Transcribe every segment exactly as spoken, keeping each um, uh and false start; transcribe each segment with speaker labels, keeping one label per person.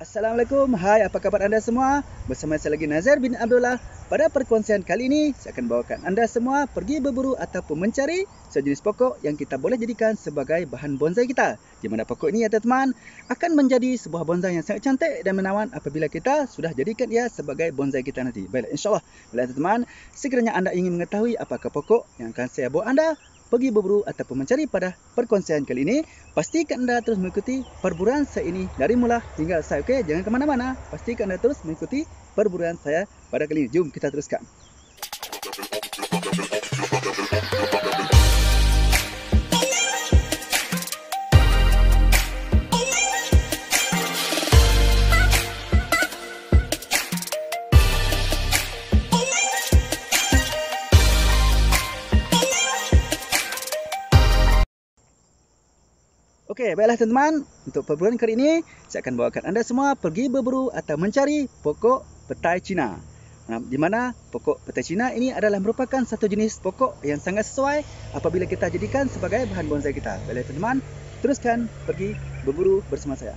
Speaker 1: Assalamualaikum, hai apa khabar anda semua? Bersama saya lagi Nazir bin Abdullah. Pada perkongsian kali ini, saya akan bawakan anda semua pergi berburu ataupun mencari sejenis pokok yang kita boleh jadikan sebagai bahan bonsai kita. Di mana pokok ini ya teman-teman, akan menjadi sebuah bonsai yang sangat cantik dan menawan apabila kita sudah jadikan ia sebagai bonsai kita nanti. Baiklah, insyaAllah. Baiklah teman-teman, sekiranya anda ingin mengetahui apakah pokok yang akan saya bawa anda pergi berburu ataupun mencari pada perkongsian kali ini, pastikan anda terus mengikuti perburuan saya ini dari mula hingga selesai. Okey, jangan ke mana-mana. Pastikan anda terus mengikuti perburuan saya pada kali ini. Jom kita teruskan. Okey, baiklah teman-teman, untuk perburuan kali ini saya akan bawakan anda semua pergi berburu atau mencari pokok petai Cina. Di mana pokok petai Cina ini adalah merupakan satu jenis pokok yang sangat sesuai apabila kita jadikan sebagai bahan bonsai kita. Baiklah teman-teman, teruskan pergi berburu bersama saya.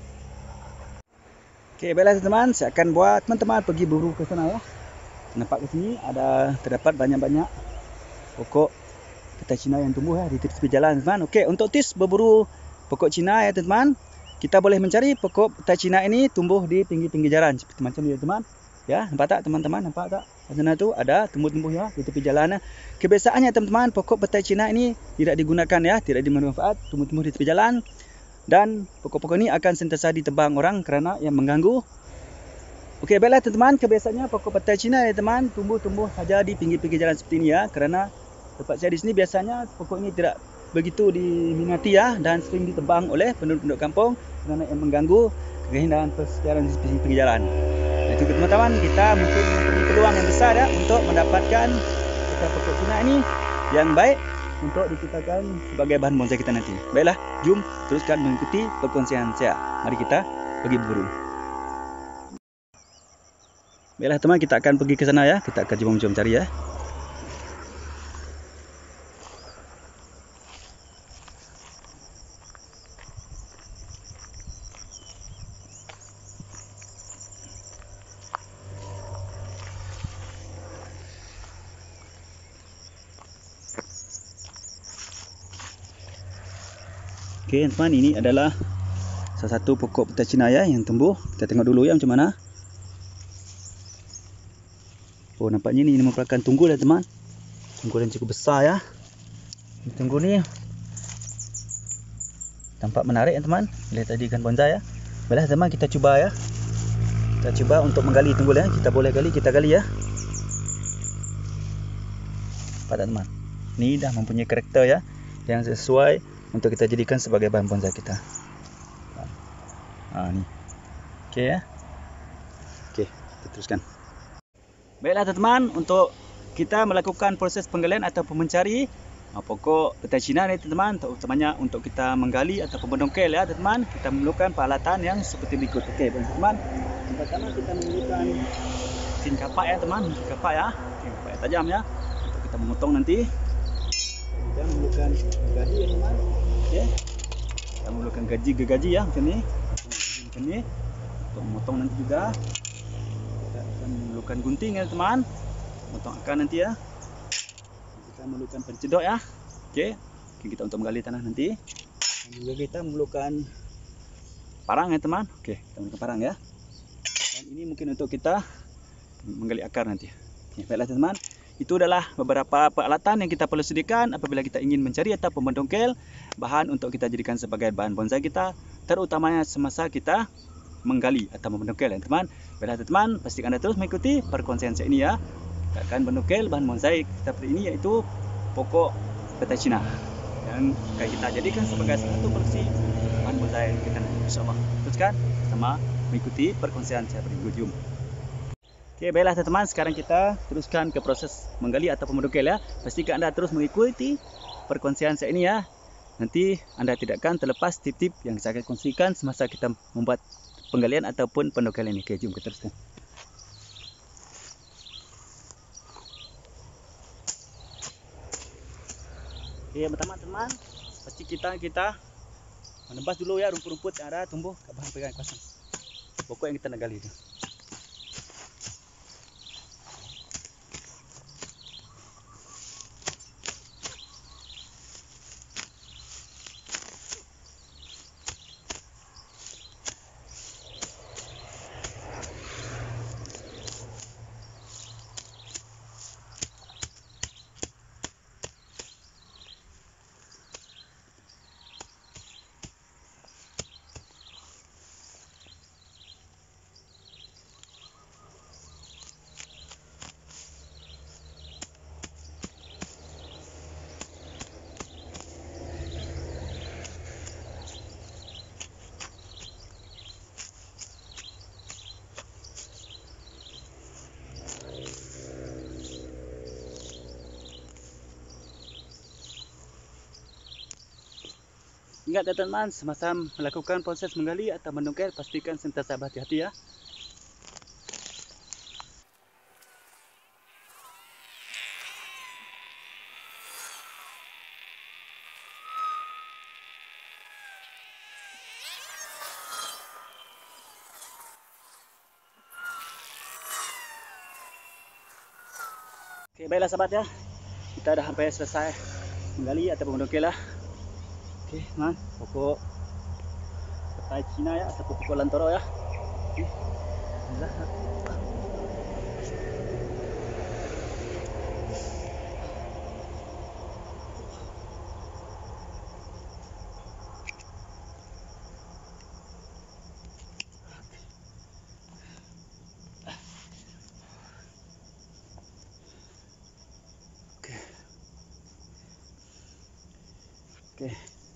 Speaker 1: Okey, baiklah teman-teman, saya akan buat teman-teman pergi berburu ke sana ya. Nampak ke sini ada terdapat banyak-banyak pokok petai Cina yang tumbuh ya di tepi jalan teman. Okey, untuk tips berburu pokok Cina ya teman, kita boleh mencari pokok petai Cina ini tumbuh di pinggir-pinggir jalan seperti macam ni teman. Ya, nampak tak teman-teman? Nampak tak? Di sana tu ada tumbuh-tumbuh ya di tepi jalan. Kebiasaannya teman-teman, pokok petai Cina ini tidak digunakan ya, tidak dimanfaat, tumbuh-tumbuh di tepi jalan. Dan pokok-pokok ini akan sentiasa ditebang orang kerana yang mengganggu. Okey, baiklah teman-teman, kebiasaannya pokok petai Cina ya teman tumbuh-tumbuh saja di pinggir-pinggir jalan seperti ini ya, kerana tempat saya di sini biasanya pokok ini tidak begitu diminati ya dan sering ditebang oleh penduduk-penduduk kampung kerana yang mengganggu keindahan persekitaran di pinggir jalan. Jadi teman-teman, kita mungkin mempunyai peluang yang besar ya untuk mendapatkan pokok Cina ini yang baik untuk diciptakan sebagai bahan bonsai kita nanti. Baiklah, jom teruskan mengikuti perkongsian saya. Mari kita pergi berburu. Baiklah teman, kita akan pergi ke sana ya. Kita akan jom-jom cari ya. Okey teman, ini adalah salah satu pokok petai Cina ya yang tumbuh. Kita tengok dulu ya macam mana. Oh, nampaknya ini merupakan tunggul ya teman. Tunggul yang cukup besar ya. Ini tunggul ni tampak menarik ya teman. Boleh jadikan bonsai ya. Baiklah teman, kita cuba ya. Kita cuba untuk menggali tunggul ya. Kita boleh gali, kita gali ya. Pada teman, ini dah mempunyai karakter ya yang sesuai untuk kita jadikan sebagai bahan bonsai kita. Ha ni. Okey ya. Okey, kita teruskan. Baiklah teman-teman, untuk kita melakukan proses penggalian ataupun mencari pokok petai Cina ni teman-teman, terutamanya untuk kita menggali ataupun mendongkel ya teman-teman, kita memerlukan peralatan yang seperti berikut. Okey teman-teman, yang pertama kita memerlukan mesin kapak ya teman, mesin kapak ya. Mesin kapak yang tajam ya untuk kita memotong nanti. Kita memerlukan gaji ya teman. Okey. Kita memerlukan gaji gergaji ya macam ni. Macam ni. Untuk memotong nanti juga. Kita akan memerlukan gunting ya teman. Memotong akar nanti ya. Kita memerlukan pencedok ya. Okey. Okey, kita untuk menggali tanah nanti. Dan juga kita memerlukan parang ya teman. Okey, kita memerlukan parang ya. Dan ini mungkin untuk kita menggali akar nanti. Okey, baiklah teman-teman. Itu adalah beberapa peralatan yang kita perlu sediakan apabila kita ingin mencari ataupun mendongkel bahan untuk kita jadikan sebagai bahan bonsai kita, terutamanya semasa kita menggali atau mendongkel ya teman. Baiklah teman, pastikan anda terus mengikuti perkongsian saya ini ya. Kita akan mendongkel bahan bonsai kita seperti ini, iaitu pokok petai Cina yang akan kita jadikan sebagai satu produksi bahan bonsai kita nanti, insyaAllah. Teruskan sama mengikuti perkongsian saya berikut. Jom. Okey, baiklah teman-teman, sekarang kita teruskan ke proses menggali ataupun mendongkel ya. Pastikan anda terus mengikuti perkongsian saya ini ya. Nanti anda tidak akan terlepas tip-tip yang saya akan kongsikan semasa kita membuat penggalian ataupun pendongkelan ini. Okey, jom kita teruskan. Okey, pertama teman, pasti kita kita menebas dulu ya rumput-rumput yang ada tumbuh ke bahan pegangan kuasang. pokok yang kita nak gali tu. Ingat ya teman-teman, semasa melakukan proses menggali atau mendongkel, pastikan sentiasa berhati-hati ya. Oke, baiklah sahabat ya, kita dah sampai selesai menggali ataupun mendongkel lah. Okey, teman, pokok petai Cina ya, ataupun pokok lantoro ya. Okey. Alhamdulillah. Okey. Okey.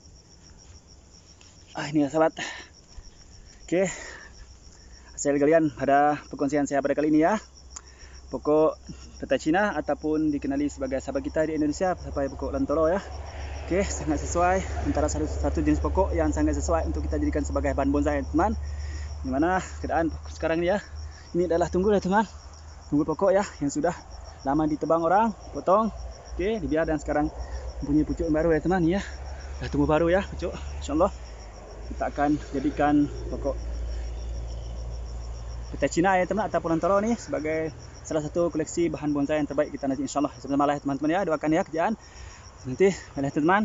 Speaker 1: Ah, ini ya sahabat. Oke, hasil galian pada perkongsian saya pada kali ini ya. Pokok petai Cina ataupun dikenali sebagai sahabat kita di Indonesia sampai pokok lantoro ya. Oke, sangat sesuai, antara satu, satu jenis pokok yang sangat sesuai untuk kita jadikan sebagai bahan bonsai teman. Dimana keadaan sekarang ini ya, ini adalah tunggu ya teman, tunggu pokok ya yang sudah lama ditebang orang, potong. Oke, dibiar dan sekarang mempunyai pucuk yang baru ya teman ya. Dah tunggu baru ya pucuk, insyaallah. Kita akan jadikan pokok petai Cina ya teman ataupun lantoro ni sebagai salah satu koleksi bahan bonsai yang terbaik kita nanti insyaallah. Sama-sama lah teman-teman ya, doakan ya kerjaan nanti. Baiklah teman,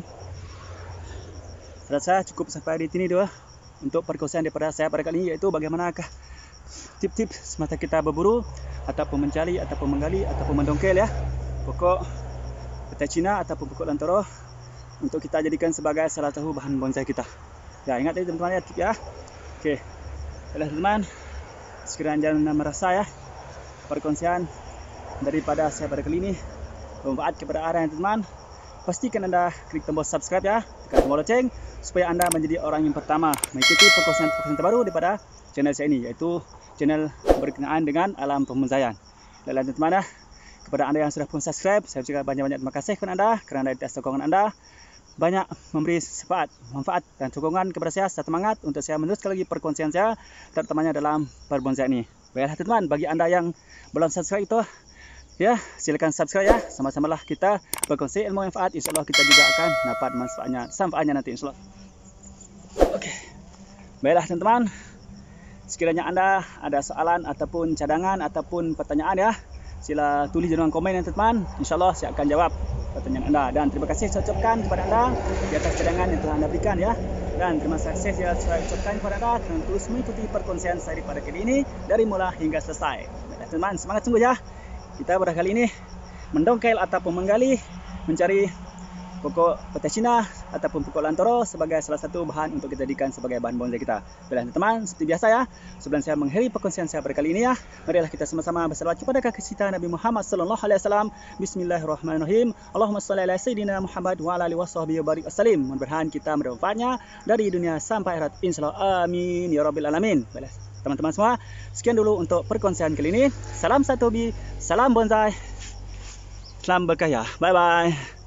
Speaker 1: saya rasa cukup sampai di sini dua untuk perkongsian daripada saya pada kali ini, yaitu bagaimanakah tip-tip semasa kita berburu ataupun mencari ataupun menggali ataupun mendongkel ya pokok petai Cina ataupun pokok lantoro untuk kita jadikan sebagai salah satu bahan bonsai kita. Ya, ingat ya teman-teman ya, tip ya. Oke. Baiklah teman, sekiranya anda merasa ya perkongsian daripada saya pada kali ini bermanfaat kepada anda teman, pastikan anda klik tombol subscribe ya, tekan tombol loceng supaya anda menjadi orang yang pertama mengikuti perkongsian-perkongsian terbaru daripada channel saya ini, yaitu channel berkenaan dengan alam pembonsaian. Baiklah teman-teman ya, kepada anda yang sudah pun subscribe, saya ucapkan banyak-banyak terima kasih kepada anda kerana dari atas sokongan anda banyak memberi manfaat, manfaat dan sokongan kepada saya, semangat untuk saya meneruskan lagi perkongsian saya, terutamanya dalam berbonsai ini. Baiklah teman, bagi anda yang belum subscribe itu, ya silakan subscribe ya. Sama-samalah kita berkongsi ilmu manfaat, insyaallah kita juga akan dapat manfaatnya, manfaatnya nanti insyaallah. Oke. Baiklah teman-teman, sekiranya anda ada soalan ataupun cadangan ataupun pertanyaan ya, sila tulis di ruang komen ya teman-teman. Insyaallah saya akan jawab pertanyaan anda, dan terima kasih saya ucapkan kepada anda di atas cadangan yang telah anda berikan ya, dan terima kasih saya ucapkan kepada anda kerana terus mengikuti perkongsian saya pada kali ini dari mula hingga selesai. Baiklah teman, semangat sungguh ya. Kita pada kali ini mendongkel ataupun menggali, mencari pokok petai Cina ataupun pokok lantoro sebagai salah satu bahan untuk kita jadikan sebagai bahan bonsai kita. Baiklah teman, seperti biasa ya, sebelum saya mengakhiri perkongsian saya pada kali ini ya, marilah kita sama-sama berselawat kepada kekasih kita Nabi Muhammad sallallahu alaihi wasallam. Bismillahirrahmanirrahim. Allahumma shalli ala sayyidina Muhammad wa ala alihi washabbihi wa barik wasallim. Mudah-mudahan kita mendapatnya dari dunia sampai akhirat insyaallah. Amin ya rabbil alamin. Baiklah teman-teman semua, sekian dulu untuk perkongsian kali ini. Salam satu hobi, salam bonsai, salam berkah ya. Bye bye.